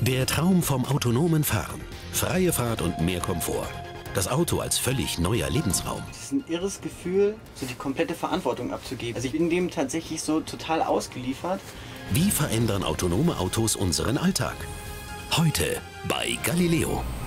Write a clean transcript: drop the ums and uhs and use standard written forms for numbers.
Der Traum vom autonomen Fahren. Freie Fahrt und mehr Komfort. Das Auto als völlig neuer Lebensraum. Es ist ein irres Gefühl, so die komplette Verantwortung abzugeben. Also ich bin dem tatsächlich so total ausgeliefert. Wie verändern autonome Autos unseren Alltag? Heute bei Galileo.